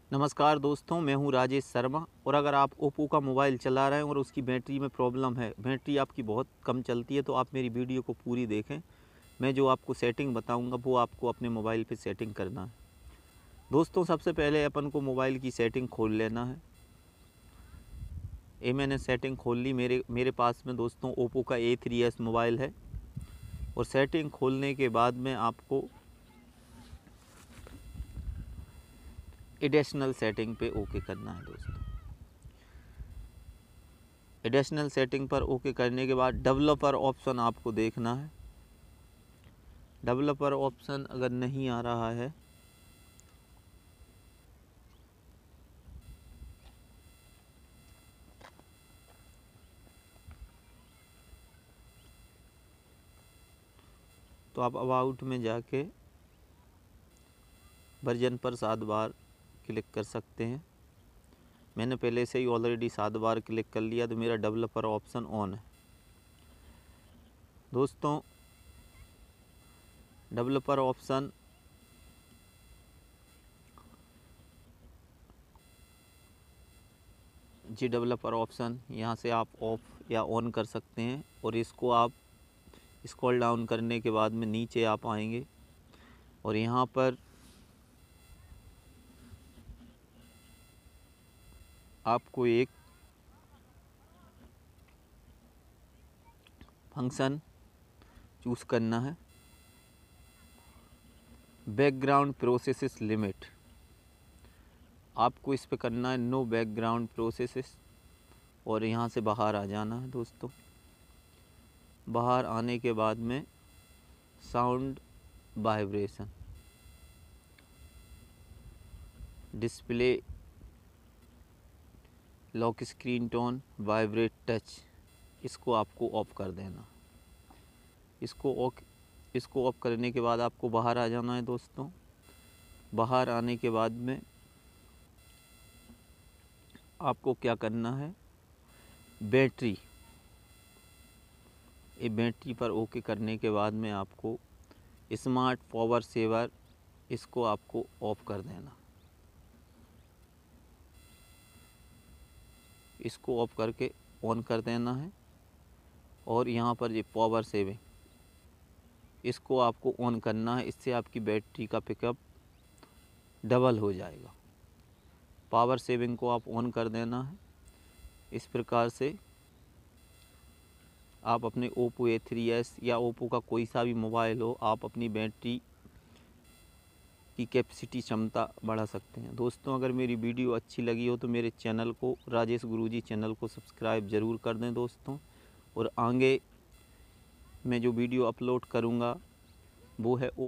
नमस्कार दोस्तों, मैं हूं राजेश शर्मा। और अगर आप ओप्पो का मोबाइल चला रहे हैं और उसकी बैटरी में प्रॉब्लम है, बैटरी आपकी बहुत कम चलती है, तो आप मेरी वीडियो को पूरी देखें। मैं जो आपको सेटिंग बताऊंगा वो आपको अपने मोबाइल पे सेटिंग करना है। दोस्तों, सबसे पहले अपन को मोबाइल की सेटिंग खोल लेना है। ये मैंने सेटिंग खोल ली। मेरे पास में दोस्तों ओप्पो का A3s मोबाइल है। और सेटिंग खोलने के बाद में आपको एडिशनल सेटिंग पे ओके करना है। दोस्तों, एडिशनल सेटिंग पर ओके करने के बाद डेवलपर ऑप्शन आपको देखना है। डेवलपर ऑप्शन अगर नहीं आ रहा है तो आप अबाउट में जाके वर्जन पर 7 बार क्लिक कर सकते हैं। मैंने पहले से ही ऑलरेडी 7 बार क्लिक कर लिया, तो मेरा डेवलपर ऑप्शन ऑन है। दोस्तों, डेवलपर ऑप्शन डेवलपर ऑप्शन यहाँ से आप ऑफ या ऑन कर सकते हैं। और इसको आप स्क्रॉल डाउन करने के बाद में नीचे आप आएंगे और यहाँ पर आपको एक फंक्शन चूज़ करना है, बैकग्राउंड प्रोसेसेस लिमिट। आपको इस पे करना है नो बैकग्राउंड प्रोसेसेस और यहाँ से बाहर आ जाना है। दोस्तों, बाहर आने के बाद में sound vibration, display lock screen tone, vibrate touch, इसको आपको ऑफ कर देना। इसको ऑफ करने के बाद आपको बाहर आ जाना है। दोस्तों, बाहर आने के बाद में आपको क्या करना है, बैटरी पर ओके करने के बाद में आपको स्मार्ट पावर सेवर, इसको आपको ऑफ कर देना। इसको ऑफ करके ऑन कर देना है। और यहाँ पर ये पावर सेविंग, इसको आपको ऑन करना है। इससे आपकी बैटरी का पिकअप डबल हो जाएगा। पावर सेविंग को आप ऑन कर देना है। इस प्रकार से आप अपने ओप्पो A3s या ओप्पो का कोई सा भी मोबाइल हो, आप अपनी बैटरी की कैपेसिटी क्षमता बढ़ा सकते हैं। दोस्तों, अगर मेरी वीडियो अच्छी लगी हो तो मेरे चैनल को, राजेश गुरुजी चैनल को सब्सक्राइब ज़रूर कर दें दोस्तों। और आगे मैं जो वीडियो अपलोड करूँगा वो है